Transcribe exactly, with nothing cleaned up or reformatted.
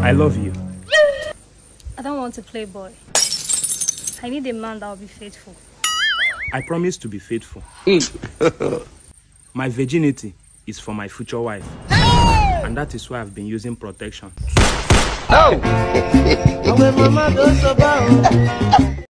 I love you. I don't want to play boy. I need a man that will be faithful. I promise to be faithful. My virginity is for my future wife. And that is why I've been using protection. Oh!